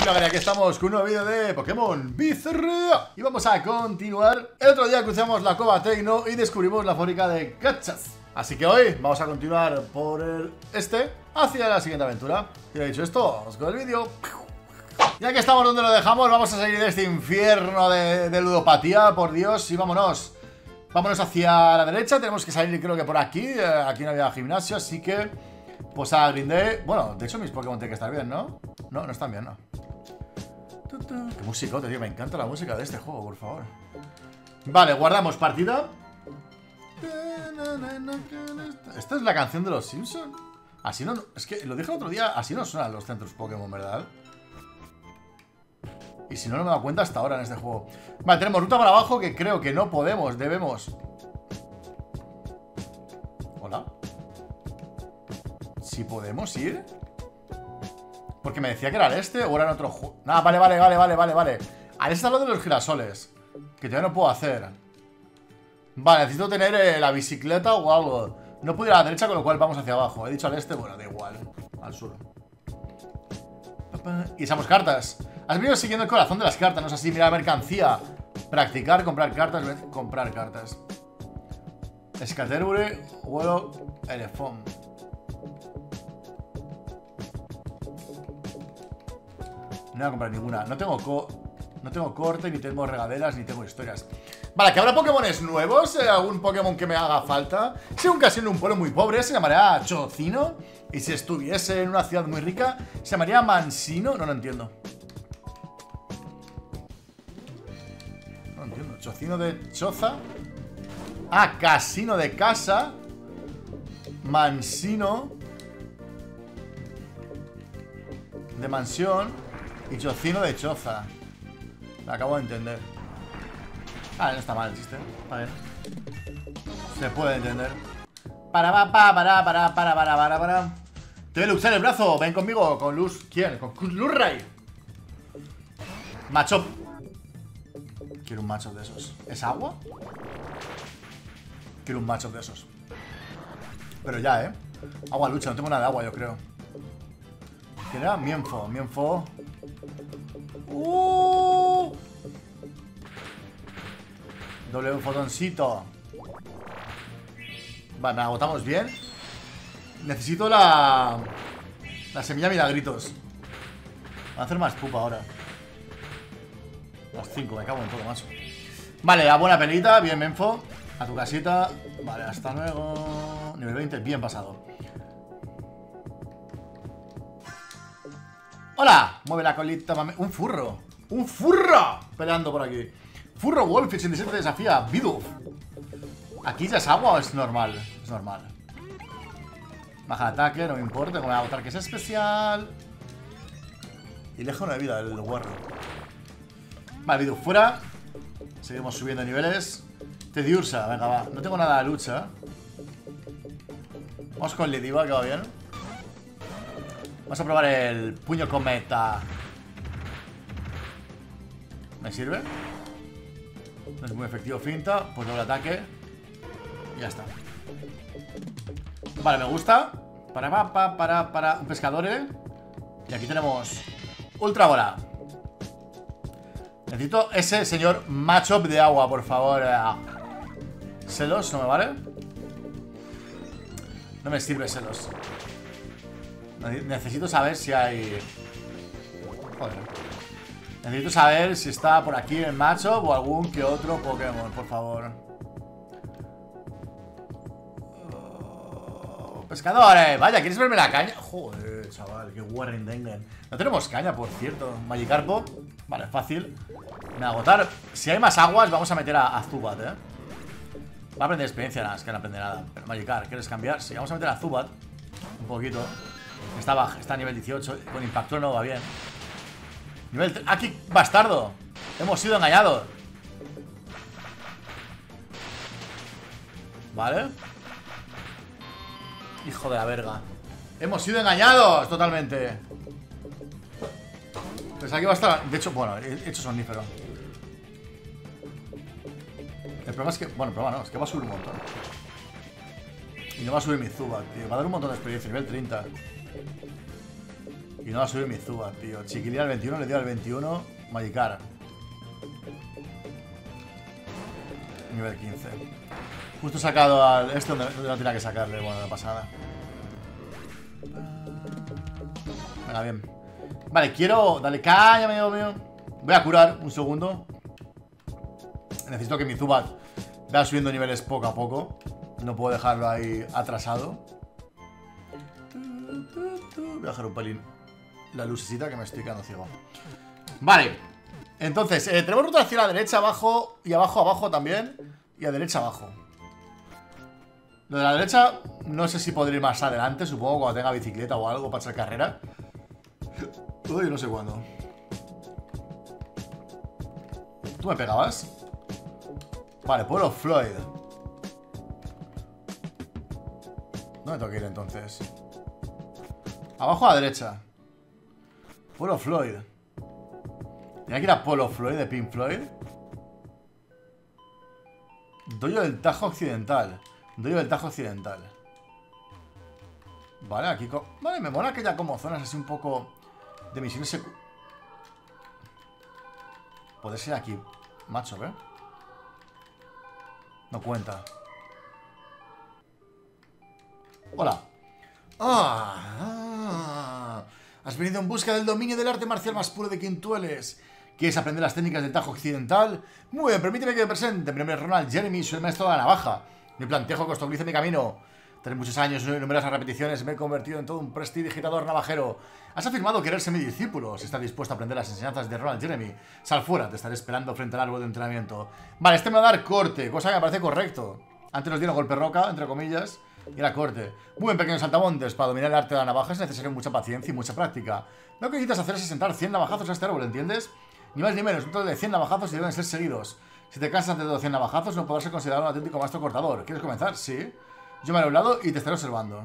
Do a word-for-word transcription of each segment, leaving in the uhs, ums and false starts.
Vale, aquí estamos con un nuevo vídeo de Pokémon Bizarra. Y vamos a continuar. El otro día cruzamos la Cova Tecno y descubrimos la fábrica de cachas. Así que hoy vamos a continuar por el este hacia la siguiente aventura. Y ya dicho esto, vamos con el vídeo. Ya que estamos donde lo dejamos, vamos a salir de este infierno de, de ludopatía, por Dios, y vámonos. Vámonos hacia la derecha, tenemos que salir creo que por aquí. Aquí no había gimnasio, así que pues a grindé. Bueno, de hecho mis Pokémon tienen que estar bien, ¿no? No, no están bien, ¿no? Qué musicote, tío, me encanta la música de este juego, por favor. Vale, guardamos partida. ¿Esta es la canción de los Simpsons? Así no, es que lo dije el otro día, así no suenan los centros Pokémon, ¿verdad? Y si no, no me he dado cuenta hasta ahora en este juego. Vale, tenemos ruta para abajo que creo que no podemos, debemos. Hola. ¿Sí podemos ir? Porque me decía que era al este o era en otro juego. Nada, vale, vale, vale, vale, vale, vale. Al este es lo de los girasoles, que todavía no puedo hacer. Vale, necesito tener eh, la bicicleta o algo. No puedo ir a la derecha, con lo cual vamos hacia abajo. He dicho al este, bueno, da igual. Al sur. Y echamos cartas. Has venido siguiendo el corazón de las cartas, no es así. Mira la mercancía. Practicar, comprar cartas, comprar cartas. Escaterbure, vuelo, elefón. No voy a comprar ninguna. No tengo co no tengo corte, ni tengo regaderas, ni tengo historias. Vale, que habrá Pokémones nuevos. eh, Algún Pokémon que me haga falta. Si aún casi en un pueblo muy pobre, se llamaría Chocino. Y si estuviese en una ciudad muy rica, se llamaría Mansino. No lo entiendo. No entiendo. Chocino de choza. Ah, casino de casa. Mansino de mansión. Y chocino de choza. Lo acabo de entender. Ah, no está mal el chiste. A ver. Se puede entender. Para, para, para, para, para, para, para, para. Te voy a luxar el brazo. Ven conmigo. Con Luz. ¿Quién? Con Lurray. Machop. Quiero un Machop de esos. ¿Es agua? Quiero un Machop de esos. Pero ya, ¿eh? Agua lucha. No tengo nada de agua, yo creo. ¿Quién era? Mienfo. Mienfo. Uh. Doble un fotoncito. Vale, me agotamos bien. Necesito la La semilla milagritos. Voy a hacer más pupa ahora. Las cinco, me cago en todo, macho. Vale, la buena pelita, bien Menfo. A tu casita. Vale, hasta luego. Nivel veinte, bien pasado. ¡Hola! Mueve la colita, mame. ¡Un furro! ¡Un furro! Peleando por aquí. Furro Wolf ochenta y siete desafía Bidoof. ¿Aquí ya es agua o es normal? Es normal. Baja de ataque, no me importa. Como voy a agotar que es especial. Y lejos de vida el guarro. Vale, Bidoof fuera. Seguimos subiendo niveles. Tediursa, venga, va. No tengo nada de lucha. Vamos con Lediva, que va bien. Vamos a probar el puño cometa. ¿Me sirve? No es muy efectivo finta. Pues doble ataque. Y ya está. Vale, me gusta. Para, para, para, para. Un pescador, ¿eh? Y aquí tenemos Ultra Bola. Necesito ese señor Machop de agua, por favor. Celos, no me vale. No me sirve Celos. Necesito saber si hay... Joder. Necesito saber si está por aquí el Machop o algún que otro Pokémon, por favor. Oh, pescadores, vaya, ¿quieres verme la caña? Joder, chaval, qué Warren Dengen. No tenemos caña, por cierto. Magikarpo, vale, fácil. Me va a agotar. Si hay más aguas, vamos a meter a, a Zubat, eh. Va a aprender experiencia, nada, es que no aprende nada. Pero Magikarp, ¿quieres cambiar? Sí, vamos a meter a Zubat. Un poquito. Está baja, está a nivel dieciocho. Con impacto no va bien. Nivel tres. ¡Aquí, bastardo! Hemos sido engañados. Vale. Hijo de la verga. Hemos sido engañados totalmente. Pues aquí va a estar. De hecho, bueno, he hecho sonífero. El problema es que. Bueno, el problema no, es que va a subir un montón. Y no va a subir mi Zubat, tío. Va a dar un montón de experiencia, nivel treinta. Y no va a subir mi Zubat, tío. Chiquilín al veintiuno, le dio al veintiuno. Magikarp. Nivel quince. Justo sacado al... Este donde no tenía que sacarle, bueno, de pasada. Venga, bien. Vale, quiero... Dale caña, amigo mío. Voy a curar un segundo. Necesito que mi Zubat vaya subiendo niveles poco a poco. No puedo dejarlo ahí atrasado. Voy a dejar un pelín la lucecita que me estoy quedando ciego. Vale. Entonces, eh, tenemos ruta hacia la derecha, abajo. Y abajo, abajo también. Y a derecha, abajo. Lo de la derecha, no sé si podré ir más adelante. Supongo cuando tenga bicicleta o algo para hacer carrera. Uy, no sé cuándo. ¿Tú me pegabas? Vale, pueblo Floyd. ¿Dónde tengo que ir entonces? Abajo a la derecha. Pueblo Floyd. ¿Tenía que ir a Pueblo Floyd de Pink Floyd? Doyo del Tajo Occidental. Doyo del Tajo Occidental. Vale, aquí... Vale, me mola que haya como zonas así un poco de misiones secu... Puede ser aquí. Macho, ¿eh? No cuenta. Hola. Ah, ah, has venido en busca del dominio del arte marcial más puro de quien tú eres. ¿Quieres aprender las técnicas del Tajo Occidental? Muy bien, permíteme que me presente. Mi nombre es Ronald Jeremy, soy el maestro de la navaja. Mi plantejo costolice mi camino. Tras muchos años y numerosas repeticiones me he convertido en todo un prestidigitador navajero. Has afirmado querer ser mi discípulo. Si estás dispuesto a aprender las enseñanzas de Ronald Jeremy, sal fuera, te estaré esperando frente al árbol de entrenamiento. Vale, este me va a dar corte, cosa que me parece correcto. Antes nos dieron golpe roca, entre comillas, y era corte. Muy bien, pequeños saltamontes, para dominar el arte de la navaja es necesario mucha paciencia y mucha práctica. Lo que necesitas hacer es sentar cien navajazos a este árbol, ¿entiendes? Ni más ni menos, un total de cien navajazos y deben ser seguidos. Si te cansas de los cien navajazos, no podrás ser considerado un auténtico maestro cortador. ¿Quieres comenzar? Sí. Yo me haré a un lado y te estaré observando.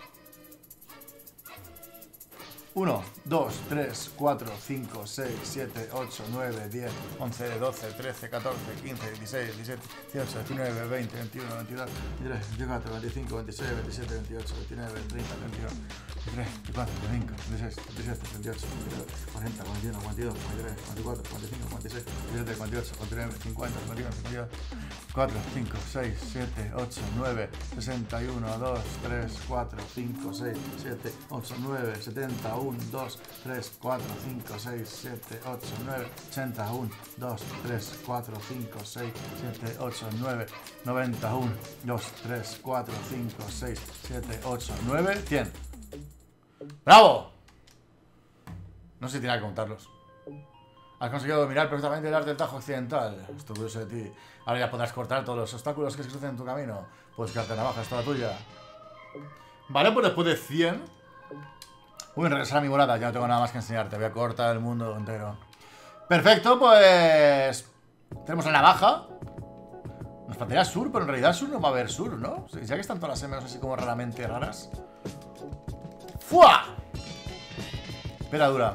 uno, dos, tres, cuatro, cinco, seis, siete, ocho, nueve, diez, once, doce, trece, catorce, quince, dieciséis, diecisiete, dieciocho, diecinueve, veinte, veintiuno, veintidós, veintitrés, veinticuatro, veinticinco, veintiséis, veintisiete, veintiocho, veintinueve, treinta, treinta y uno, veintitrés, veinticuatro, veinticinco, veintiséis, veintisiete, veintiocho, veintidós, cuarenta, cuarenta y uno, cuarenta y dos, cuarenta y tres, cuarenta y cuatro, cuarenta y cinco, cuarenta y seis, veintisiete, cuarenta y ocho, cuarenta y nueve, cincuenta, cincuenta y uno, cincuenta y dos, cuatro, cinco, seis, siete, ocho, nueve, sesenta y uno, dos, tres, cuatro, cinco, seis, siete, ocho, nueve, setenta, uno, dos, tres, cuatro, cinco, seis, siete, ocho, nueve, ochenta, uno, dos, tres, cuatro, cinco, seis, siete, ocho, nueve, noventa, uno, dos, tres, cuatro, cinco, seis, siete, ocho, nueve, cien. ¡Bravo! No sé si tenía que contarlos. Has conseguido dominar perfectamente el arte del Tajo Occidental. Estoy curioso de ti. Ahora ya podrás cortar todos los obstáculos que se crucen en tu camino. Puedes quedarte navaja, es toda tuya. Vale, pues después de cien... Voy a regresar a mi morada, ya no tengo nada más que enseñarte. Voy a cortar el mundo entero. Perfecto, pues... Tenemos la navaja. Nos faltaría sur, pero en realidad sur no va a haber sur, ¿no? Ya que están todas las M así como raramente raras. ¡Fua! Espera dura.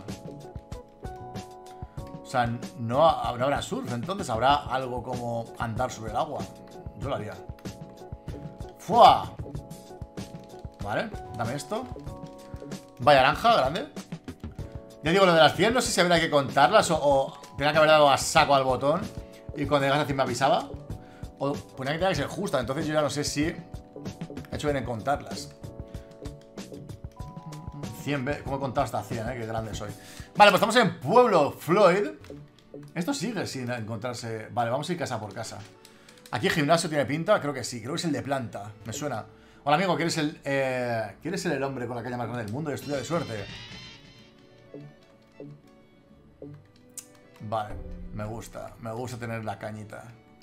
O sea, no, no habrá surf, entonces habrá algo como andar sobre el agua. Yo lo haría. ¡Fua! Vale, dame esto. Vaya naranja, grande. Ya digo, lo de las cien, no sé si habría que contarlas o, o tenía que haber dado a saco al botón y cuando llegas a cien me avisaba. O ponía que tenía que ser justa, entonces yo ya no sé si he hecho bien en contarlas. cien, ¿cómo he contado hasta cien, eh? Qué grande soy. Vale, pues estamos en Pueblo Floyd. Esto sigue sin encontrarse. Vale, vamos a ir casa por casa. ¿Aquí el gimnasio tiene pinta? Creo que sí, creo que es el de planta. Me suena. Hola amigo, ¿quieres el, eh, ¿quieres ser el hombre con la caña más grande del mundo y estudia de suerte? Vale, me gusta. Me gusta tener la cañita.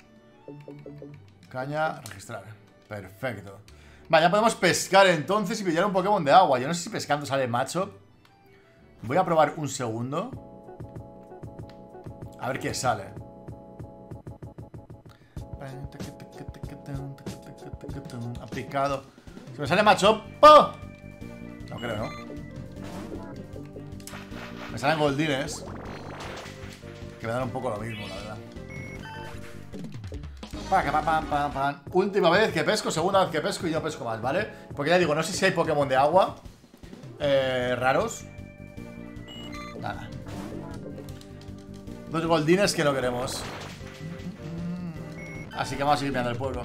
Caña, registrar. Perfecto. Vale, ya podemos pescar entonces y pillar un Pokémon de agua. Yo no sé si pescando sale macho. Voy a probar un segundo. A ver qué sale. Aplicado. ¿Se me sale macho? ¡Oh! No creo, ¿no? Me salen goldines. Que me dan un poco lo mismo, la verdad. Pam, pam, pam, pam. Última vez que pesco, segunda vez que pesco y no pesco más, ¿vale? Porque ya digo, no sé si hay Pokémon de agua eh, raros. Nada. Dos goldines que no queremos. Así que vamos a seguir mirando el pueblo.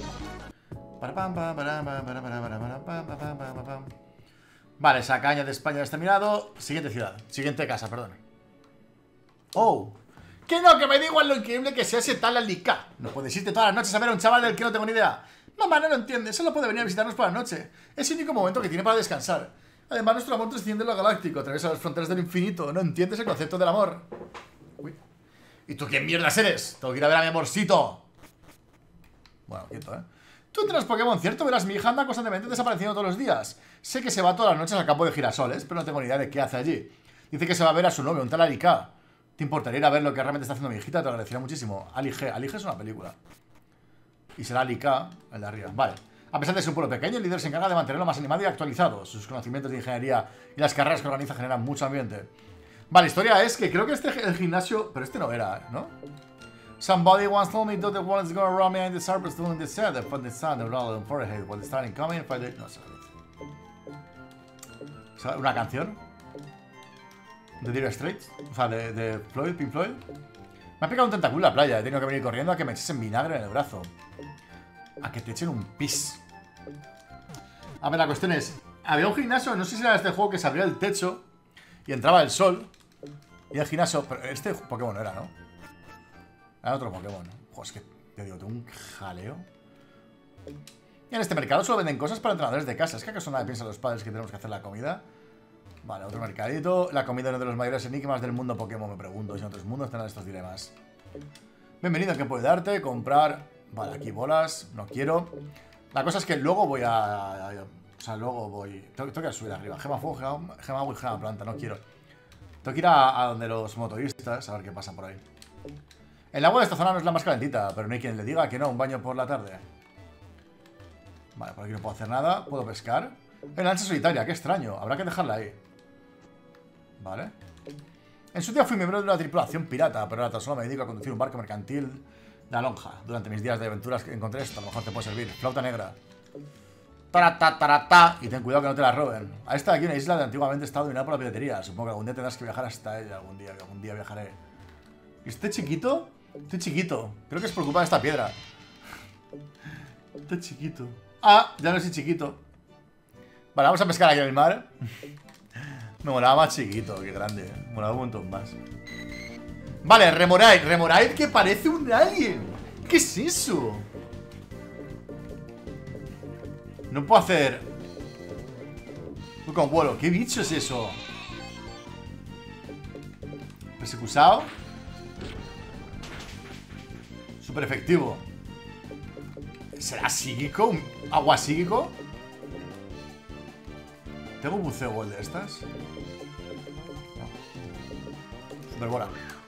Vale, esa caña de España está mirado. Siguiente ciudad, siguiente casa, perdón. Oh, que no, que me da igual lo increíble que sea ese tal Alica. No puedes irte todas las noches a ver a un chaval del que no tengo ni idea. Mamá, no lo entiende, solo puede venir a visitarnos por la noche. Es el único momento que tiene para descansar. Además, nuestro amor trasciende lo galáctico, atraviesa las fronteras del infinito. No entiendes el concepto del amor. Uy. ¿Y tú quién mierdas eres? Tengo que ir a ver a mi amorcito. Bueno, quieto, ¿eh? Tú entrenas Pokémon, ¿cierto? Verás, mi hija anda constantemente desapareciendo todos los días. Sé que se va todas las noches al campo de girasoles, pero no tengo ni idea de qué hace allí. Dice que se va a ver a su novio, un tal Alica. ¿Te importaría ir a ver lo que realmente está haciendo mi hijita? Te lo agradecería muchísimo. Ali G. Ali G es una película. Y será Alica, el de arriba. Vale. A pesar de ser un pueblo pequeño, el líder se encarga de mantenerlo más animado y actualizado. Sus conocimientos de ingeniería y las carreras que organiza generan mucho ambiente. Vale, la historia es que creo que este el gimnasio... Pero este no era, ¿no? Somebody once told me that the world is going around behind the surface doing the set that put the sun around the forehead while the starting coming for the... No sé. ¿Una canción? ¿De Dire Straits? O sea, de, de Floyd, Pink Floyd. Me ha picado un tentáculo en la playa. He tenido que venir corriendo a que me echen vinagre en el brazo. A que te echen un pis. A ver, la cuestión es... Había un gimnasio, no sé si era este juego, que se abría el techo y entraba el sol. Y el gimnasio... Pero este Pokémon no era, ¿no? Era otro Pokémon. Joder, es que te digo, tengo un jaleo. Y en este mercado solo venden cosas para entrenadores de casa. ¿Es que acaso nadie piensa los padres que tenemos que hacer la comida? Vale, otro mercadito. La comida es uno de los mayores enigmas del mundo Pokémon, me pregunto. Si en otros mundos tendrán estos dilemas. Bienvenido, ¿qué puede darte? Comprar... Vale, aquí bolas. No quiero. La cosa es que luego voy a... a o sea, luego voy... Tengo, tengo que subir arriba. Gema fuego, gema, gema agua y gema planta. No quiero. Tengo que ir a, a donde los motoristas. A ver qué pasa por ahí. El agua de esta zona no es la más calentita, pero no hay quien le diga que no, un baño por la tarde. Vale, por aquí no puedo hacer nada. ¿Puedo pescar? En lancha solitaria, qué extraño. Habrá que dejarla ahí. Vale. En su día fui miembro de una tripulación pirata, pero ahora tan solo me dedico a conducir un barco mercantil de la lonja. Durante mis días de aventuras que encontré esto, a lo mejor te puede servir. Flauta negra. Tarata, tarata. Y ten cuidado que no te la roben. A esta de aquí una isla que antiguamente estaba dominada por la piratería. Supongo que algún día tendrás que viajar hasta ella. Algún día, que algún día viajaré. ¿Y este chiquito? Este chiquito. Creo que es por culpa de esta piedra. Este chiquito. Ah, ya no soy chiquito. Vale, vamos a pescar aquí en el mar. Me molaba más chiquito, que grande. Me molaba un montón más. Vale, Remoraid. Remoraid que parece un alien. ¿Qué es eso? No puedo hacer... Con vuelo. ¿Qué bicho es eso? Persecusado. Súper efectivo. ¿Será psíquico? ¿Un agua psíquico? ¿Tengo un buceo gol de estas? No. Super bola.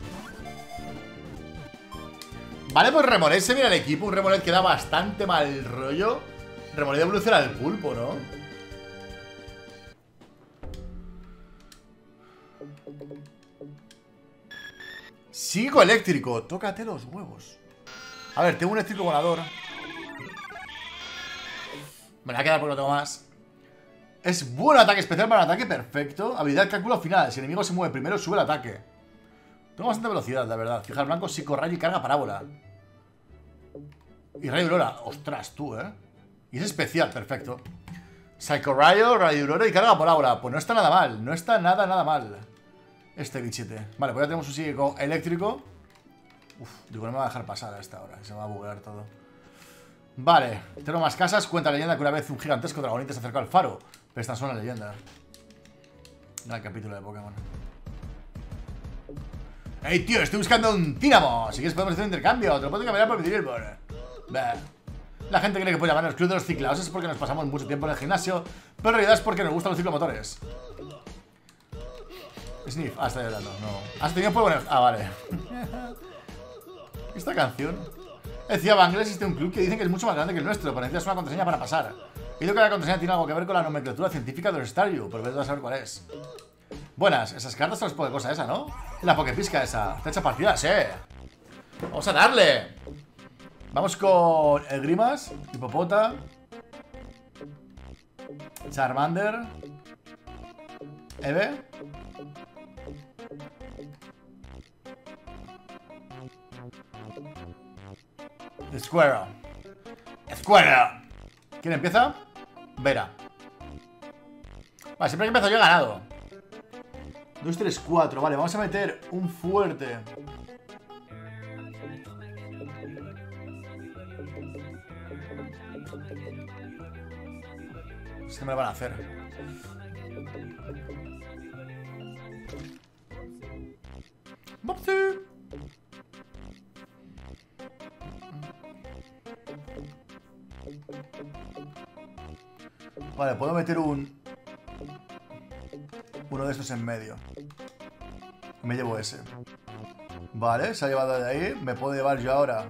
Vale, pues Remoraid se mira el equipo. Un Remoraid que da bastante mal rollo. Remoraid evoluciona al pulpo, ¿no? Psíquico eléctrico. Tócate los huevos. A ver, tengo un eléctrico volador. Me la voy a quedar porque no tengo más. Es buen ataque especial para el ataque perfecto. Habilidad cálculo final. Si el enemigo se mueve primero, sube el ataque. Tengo bastante velocidad, la verdad. Fijar blanco, psicorrayo y carga parábola. Y rayo aurora. Ostras, tú, ¿eh? Y es especial, perfecto. Psicorrayo, rayo aurora y carga parábola. Pues no está nada mal. No está nada, nada mal este bichete. Vale, pues ya tenemos un psíquico eléctrico. Uf, digo, no me va a dejar pasar a esta hora. Se me va a buguear todo. Vale, tengo más casas. Cuenta la leyenda que una vez un gigantesco dragonite se acercó al faro. Pero esta es una leyenda. Gran capítulo de Pokémon. ¡Ey, tío! Estoy buscando un Tínamo. Si quieres podemos hacer un intercambio. Te lo puedo cambiar por mi Drillbur. La gente cree que puede llamarnos club de los ciclados. Es porque nos pasamos mucho tiempo en el gimnasio. Pero en realidad es porque nos gustan los ciclomotores. Sniff. Ah, está llorando. No. ¿Has tenido fuego en el... Ah, vale. Esta canción. Decía Bangle, existe un club que dicen que es mucho más grande que el nuestro, pero necesitas una contraseña para pasar. Y creo que la contraseña tiene algo que ver con la nomenclatura científica de los Staryu, pero vete a saber cuál es. Buenas, esas cartas son las Pokécosas esa, ¿no? La Poképisca esa. ¿Te echa partida? Sí. Vamos a darle. Vamos con el Grimas, Hipopota, Charmander, Eve. Square. Square. ¿Quién empieza? Vera. Vale, siempre que empiezo yo he ganado. dos, tres, cuatro. Vale, vamos a meter un fuerte. Es que me lo van a hacer. ¡Bopsi! Vale, puedo meter un... Uno de estos en medio. Me llevo ese. Vale, se ha llevado de ahí. Me puedo llevar yo ahora.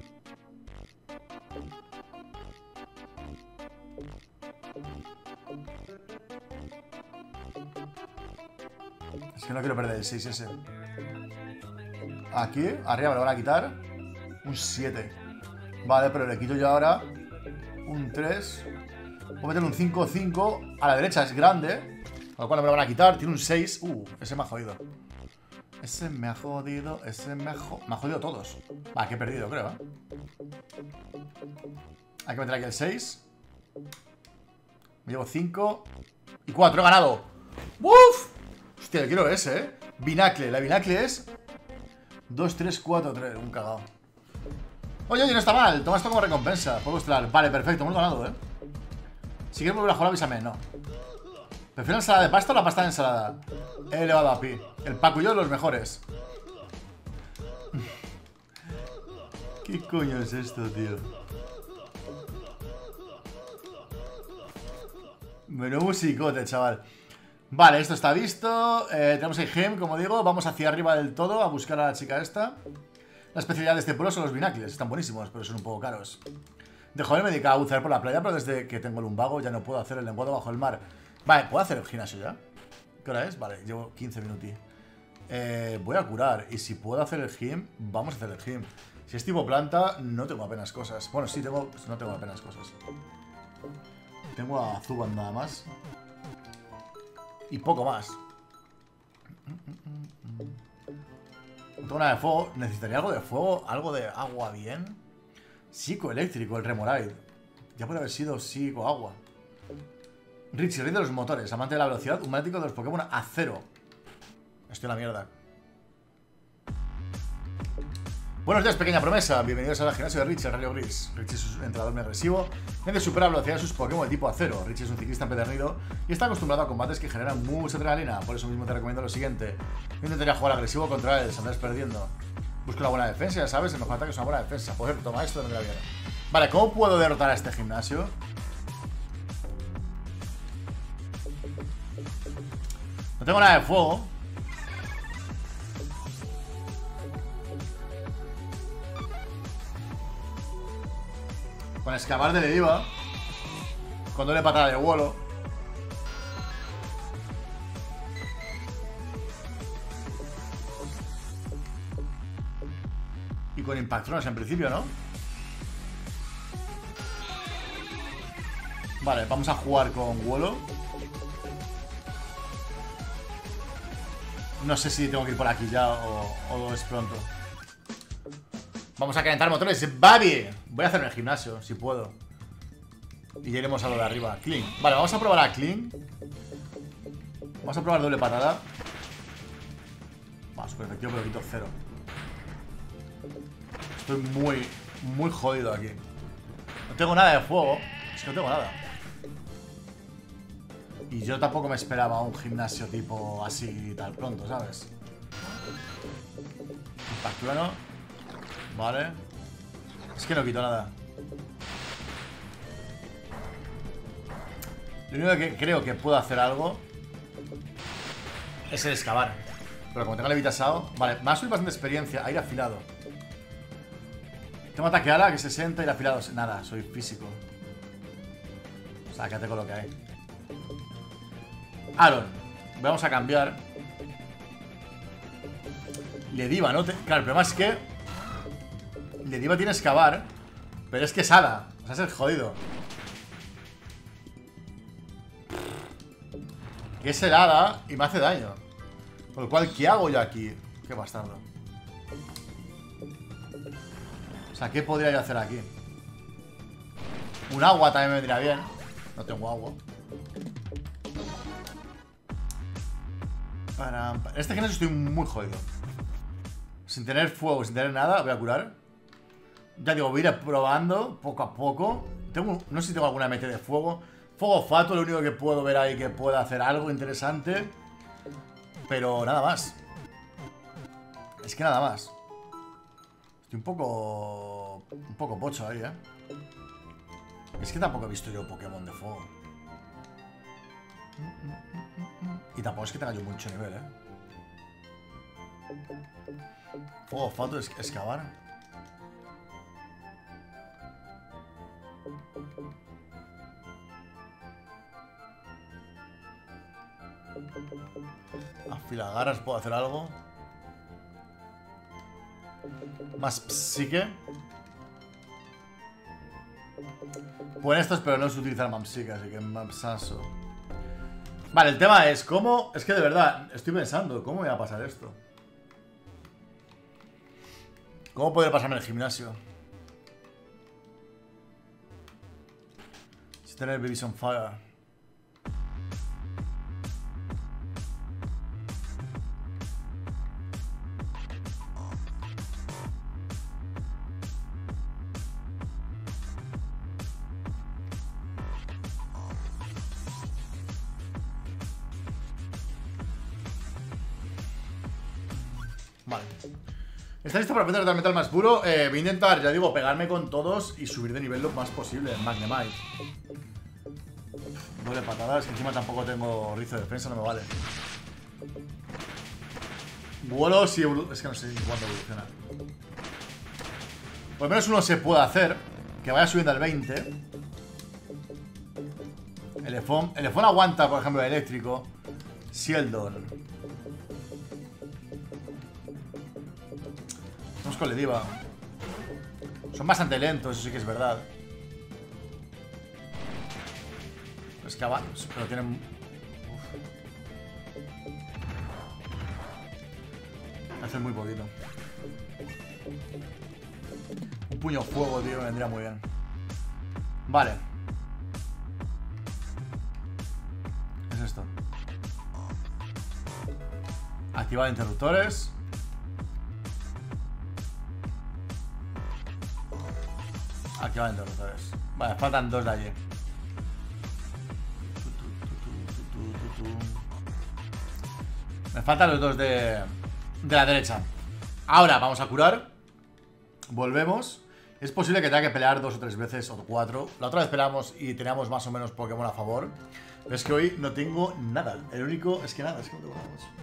Es que no quiero perder el seis ese. Aquí, arriba me lo van a quitar. Un siete. Vale, pero le quito yo ahora un tres. Puedo meter un cinco, cinco. A la derecha es grande, con lo cual no me lo van a quitar. Tiene un seis. Uh, ese me ha jodido. Ese me ha jodido. Ese me ha jodido. Me ha jodido todos. Va, que he perdido, creo, ¿eh? Hay que meter aquí el seis. Me llevo cinco y cuatro. He ganado. ¡Uf! Hostia, yo quiero ese, ¿eh? Binacle. La binacle es dos, tres, cuatro, tres. Un cagado. Oye, oye, no está mal. Toma esto como recompensa. Puedo mostrar. Vale, perfecto. Hemos ganado, ¿eh? Si quieres volver a jugar, avísame. No. ¿Prefiero la ensalada de pasta o la pasta de ensalada? He elevado a pi. El Paco y yo, los mejores. ¿Qué coño es esto, tío? Menudo musicote, chaval. Vale, esto está visto. eh, Tenemos el gem, como digo. Vamos hacia arriba del todo a buscar a la chica esta. La especialidad de este pueblo son los binacles. Están buenísimos, pero son un poco caros. De joven me dedicaba a bucear por la playa, pero desde que tengo el lumbago ya no puedo hacer el lenguado bajo el mar. Vale, ¿puedo hacer el gimnasio ya? ¿Qué hora es? Vale, llevo quince minutos. eh, Voy a curar. Y si puedo hacer el gym, vamos a hacer el gym. Si es tipo planta, no tengo apenas cosas. Bueno, sí, tengo, no tengo apenas cosas. Tengo a Zuban nada más. Y poco más. No tengo nada de fuego. Necesitaría algo de fuego, algo de agua bien. Psicoeléctrico, el Remoraid. Ya puede haber sido psico-agua. Richie, rey de los motores, amante de la velocidad, un fanático de los Pokémon a cero. Estoy en la mierda. Buenos días, pequeña promesa. Bienvenidos al gimnasio de Richie, el Rayo Gris. Richie es un entrenador muy agresivo. Tiene supera la velocidad de sus Pokémon de tipo acero. Richie es un ciclista empedernido y está acostumbrado a combates que generan mucha adrenalina. Por eso mismo te recomiendo lo siguiente. Yo intentaría jugar agresivo contra él, saldrás perdiendo. Busca una buena defensa, ya sabes, el mejor ataque es una buena defensa. Joder, toma esto de la vida. Vale, ¿cómo puedo derrotar a este gimnasio? No tengo nada de fuego. Con excavar de Lediva. Con doble patada de vuelo. Y con impactrones en principio, ¿no? Vale, vamos a jugar con vuelo. No sé si tengo que ir por aquí ya o, o es pronto. Vamos a calentar motores. ¡Babi! Voy a hacer el gimnasio, si puedo. Y ya iremos a lo de arriba. Clean. Vale, vamos a probar a Clean. Vamos a probar doble patada. Va, súper efectivo, pero quito cero. Estoy muy, muy jodido aquí. No tengo nada de fuego. Es que no tengo nada. Y yo tampoco me esperaba un gimnasio tipo así tal pronto, ¿sabes? Impactuano. Vale. Es que no quito nada. Lo único que creo que puedo hacer algo es el excavar. Pero como tengo levitasado. Vale, me ha subido bastante experiencia. Aire afilado. Tengo ataque ala, que es sesenta. Aire afilado. Nada, soy físico. O sea, quédate con lo que hay. Aaron. Vamos a cambiar. Lediva, ¿no? Te... Claro, el problema es que Lediva tiene excavar, pero es que es hada. O sea, es el jodido. Que es el hada y me hace daño. Con lo cual, ¿qué hago yo aquí? Qué bastardo. sea, ¿qué podría yo hacer aquí? Un agua también me vendría bien. No tengo agua. Para... En este gimnasio estoy muy jodido. Sin tener fuego, sin tener nada, voy a curar. Ya digo, voy a ir probando poco a poco. Tengo, no sé si tengo alguna M T de fuego. Fuego fato, lo único que puedo ver ahí que pueda hacer algo interesante. Pero nada más. Es que nada más. Estoy un poco... Un poco pocho ahí, ¿eh? Es que tampoco he visto yo Pokémon de fuego. Y tampoco es que tenga yo mucho nivel, ¿eh? Fuego fato, es excavar. Afilagarras, ¿puedo hacer algo? Más psique. Pues estos, pero no sé utilizar Mamsique, así que Mamsaso. Vale, el tema es cómo... Es que de verdad, estoy pensando, ¿cómo me va a pasar esto? ¿Cómo podría pasarme en el gimnasio? Sin tener Babies on Fire. Vale. ¿Estás listo para aprender el metal más puro? Eh, voy a intentar, ya digo, pegarme con todos y subir de nivel lo más posible en Magnemite. Doble patadas, que encima tampoco tengo rizo de defensa, no me vale. Vuelo si evolu... Es que no sé cuándo evoluciona. Por lo menos uno se puede hacer. Que vaya subiendo al veinte. Elefón. Elefón aguanta, por ejemplo, el eléctrico. Sheldon. Vamos con Lediva. Son bastante lentos, eso sí que es verdad. Es que abajo, pero tienen... Uf. Hacen muy poquito. Un puño fuego, tío, me vendría muy bien. Vale. ¿Qué es esto? Activar interruptores. Activar interruptores. Vale, faltan dos de allí. Me faltan los dos de, de la derecha. Ahora vamos a curar. Volvemos. Es posible que tenga que pelear dos o tres veces o cuatro. La otra vez peleamos y teníamos más o menos Pokémon a favor. Pero es que hoy no tengo nada. El único... Es que nada, es que no tengo nada más.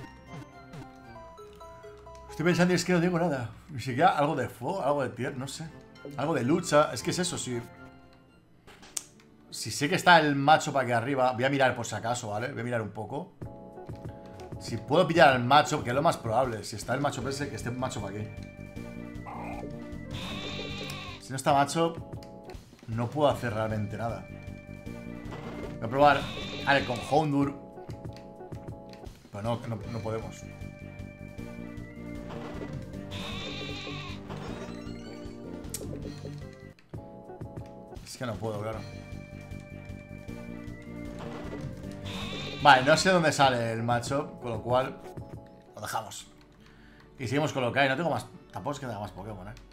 Estoy pensando y es que no tengo nada. Ni siquiera algo de fuego, algo de tierra, no sé. Algo de lucha. Es que es eso, si... Si sé que está el macho para aquí arriba. Voy a mirar por si acaso, ¿vale? Voy a mirar un poco. Si puedo pillar al macho, que es lo más probable. Si está el macho ese, que esté un macho para aquí. Si no está macho, no puedo hacer realmente nada. Voy a probar. A ver, con Houndour. Pero no, no, no podemos. Es que no puedo, claro. Vale, no sé dónde sale el macho, con lo cual lo dejamos. Y seguimos con lo que hay. No tengo más... Tampoco es que tenga más Pokémon, eh.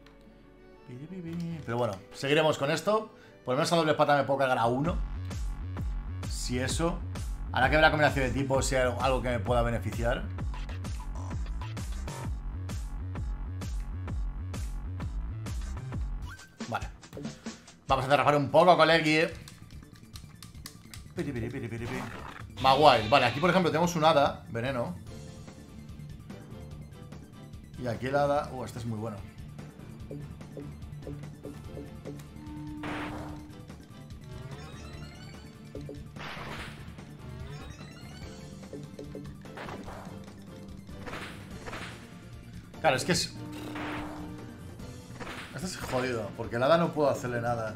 Pero bueno, seguiremos con esto. Por lo menos a doble pata me puedo cargar a uno. Si eso. Habrá que ver la combinación de tipos, si hay algo que me pueda beneficiar. Vale. Vamos a derrapar un poco, colegui. Mawile. Vale, aquí por ejemplo tenemos un hada, veneno. Y aquí el hada... Uh, este es muy bueno. Claro, es que es... Este es jodido, porque el hada no puedo hacerle nada.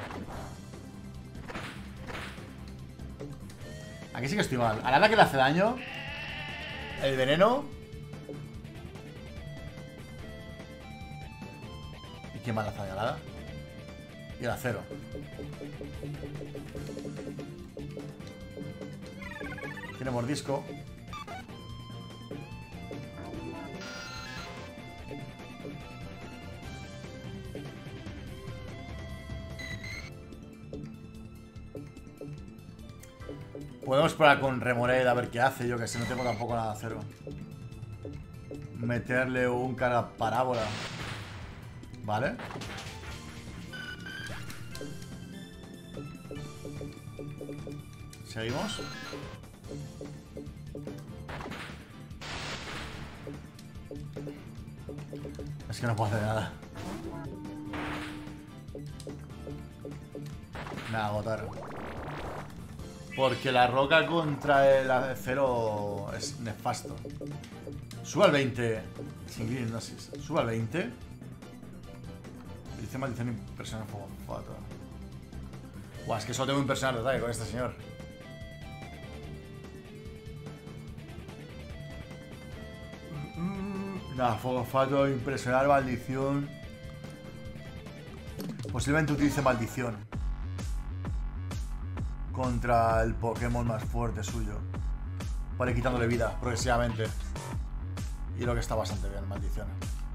Aquí sí que estoy mal. Al hada que le hace daño, el veneno. ¿Y ¿Quién más lanza galada? Y el acero. Tiene mordisco. Podemos probar con Remoraid a ver qué hace. Yo que sé, no tengo tampoco nada de acero. Meterle un carga parábola. Vale. Seguimos. Es que no puedo hacer nada. Nada, agotar. Porque la roca contra el acero es nefasto. Sube al veinte. Sin hipnosis. Sube al veinte. Dice maldición impresionante fuego fato. Buah, es que solo tengo impresionante ataque con este señor. Nada, fuego fato, impresionar, maldición. Posiblemente utilice maldición contra el Pokémon más fuerte suyo, para ir quitándole vida progresivamente. Y creo que está bastante bien, maldición.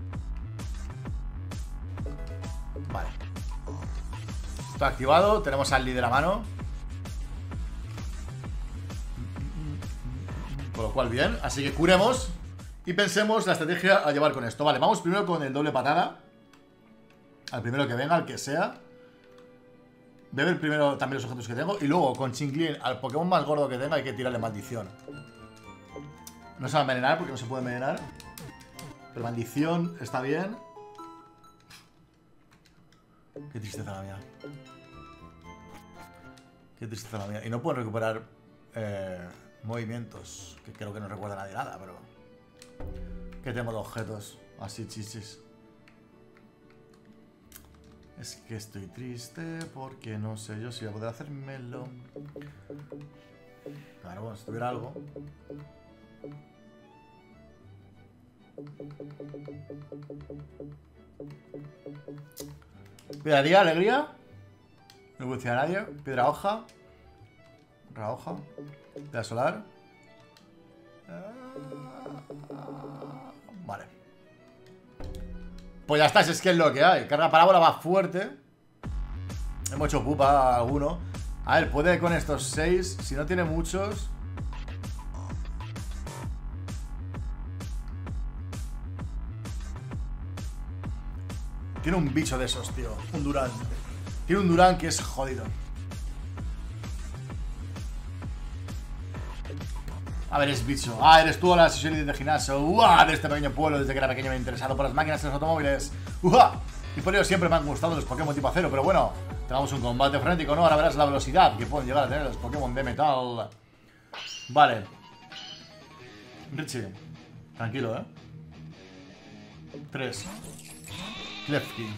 Vale. Está activado, tenemos al líder a mano. Con lo cual bien, así que curemos y pensemos la estrategia a llevar con esto. Vale, vamos primero con el doble patada. Al primero que venga, al que sea. Voy a ver primero también los objetos que tengo. Y luego con Chinglin, al Pokémon más gordo que tenga, hay que tirarle maldición. No se va a envenenar porque no se puede envenenar. Pero maldición está bien. Qué tristeza la mía. Qué tristeza la mía. Y no puedo recuperar eh, movimientos. Que creo que no recuerda nadie nada, pero... Que tengo de objetos así chichis. Es que estoy triste porque no sé yo si voy a poder hacérmelo. Claro, bueno, si tuviera algo. Piedra día, alegría. No puedo decir a nadie. Piedra hoja. Otra hoja. Piedra solar. Vale. Pues ya está, si es que es lo que hay. Carga parábola va fuerte. Hemos hecho pupa a alguno. A ver, puede con estos seis. Si no tiene muchos. Tiene un bicho de esos, tío. Un Durán. Tiene un Durán que es jodido. A ver, es bicho. Ah, eres tú a la sesión de gimnasio. ¡Uah! De este pequeño pueblo, desde que era pequeño me he interesado por las máquinas y los automóviles. ¡Uah! Y por ello siempre me han gustado los Pokémon tipo acero. Pero bueno, tengamos un combate frenético, ¿no? Ahora verás la velocidad que pueden llegar a tener los Pokémon de metal. Vale. Richie. Tranquilo, ¿eh? Tres. Klefki.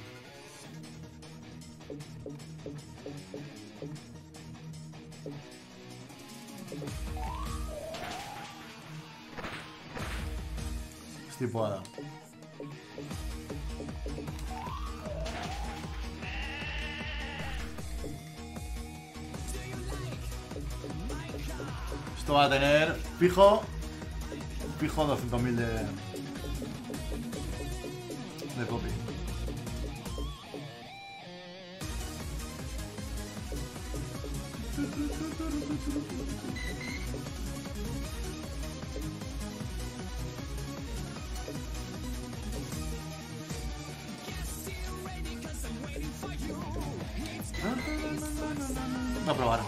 Estipuada. Esto va a tener fijo. Fijo doscientos mil de. De copy. Voy a probar.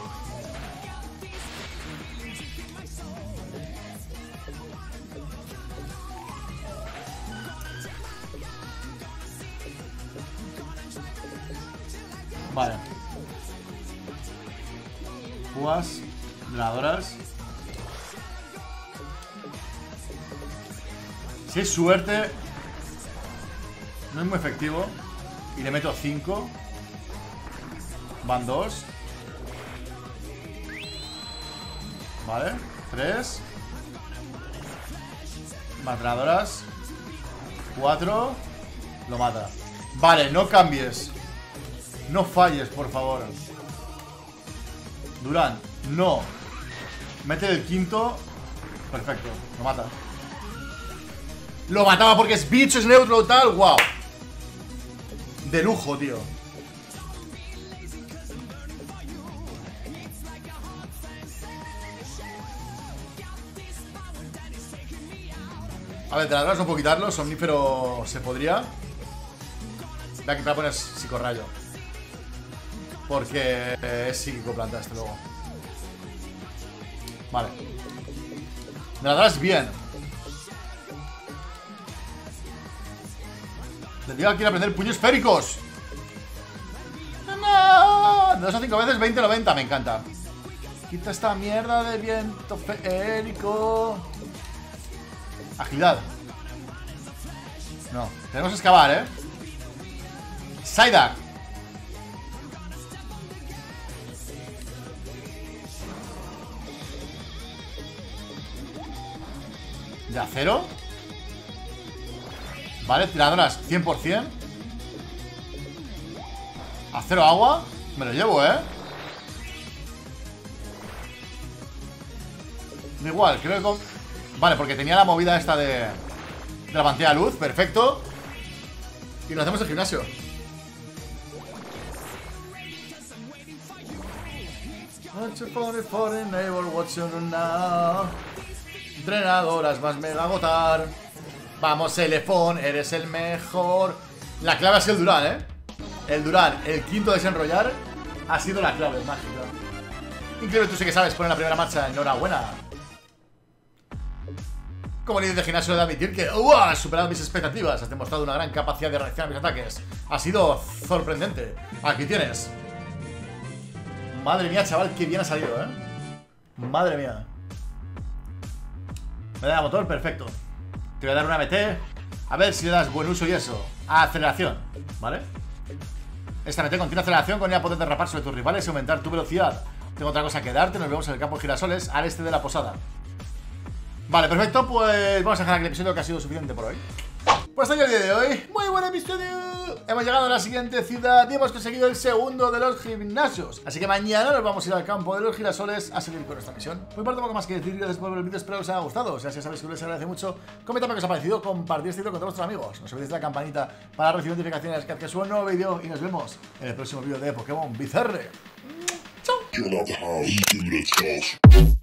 Vale. Púas, drenadoras. Si es suerte, no es muy efectivo. Y le meto cinco. Van dos. Vale, tres. Más drenadoras. Cuatro. Lo mata. Vale, no cambies. No falles, por favor. Durán, no. Mete el quinto. Perfecto, lo mata. Lo mataba porque es bicho, es neutro, tal, wow. De lujo, tío. A ver, taladros no puedo quitarlo. Somnífero se podría. Voy a quitar, poner psicorrayo. Porque es psíquico planta este luego. Vale. Me la das bien. Le digo que quiere aprender puños esféricos. No. De dos a cinco veces, veinte noventa. Me encanta. Quita esta mierda de viento feérico. Agilidad. No, tenemos que excavar, ¿eh? Psyduck. ¿De acero? Vale, tiradoras cien por cien. Acero agua. Me lo llevo, ¿eh? Da igual, creo que... Con... Vale, porque tenía la movida esta de... De la pantalla de luz, perfecto. Y lo hacemos en gimnasio. Entrenadoras más mega agotar. Vamos, Elefón, eres el mejor. La clave ha sido el Durán, ¿eh? El Durán, el quinto desenrollar ha sido la clave, mágica. Increíble, tú sí que sabes poner la primera marcha. Enhorabuena. Como líder de gimnasio, he de admitir que ¡uh! Has superado mis expectativas. Has demostrado una gran capacidad de reacción a mis ataques. Ha sido sorprendente. Aquí tienes. Madre mía, chaval, qué bien ha salido, ¿eh? Madre mía. Me da motor, perfecto. Te voy a dar una M T. A ver si le das buen uso y eso. Aceleración, ¿vale? Esta M T contiene aceleración con ella poder derrapar sobre tus rivales y aumentar tu velocidad. Tengo otra cosa que darte. Nos vemos en el campo de girasoles al este de la posada. Vale, perfecto, pues vamos a dejar aquí el episodio, que ha sido suficiente por hoy. Pues hasta aquí el día de hoy. Muy buen episodio. Hemos llegado a la siguiente ciudad y hemos conseguido el segundo de los gimnasios. Así que mañana nos vamos a ir al campo de los girasoles a seguir con nuestra misión. Muy parte poco más que decir. Gracias por ver el vídeo, espero que os haya gustado. O sea, si ya sabéis que os agradece mucho, comentadme qué os ha parecido, compartir este vídeo con todos vuestros amigos. No os olvidéis de la campanita para recibir notificaciones cada vez que suba un nuevo vídeo. Y nos vemos en el próximo vídeo de Pokémon Bizarre. Chao.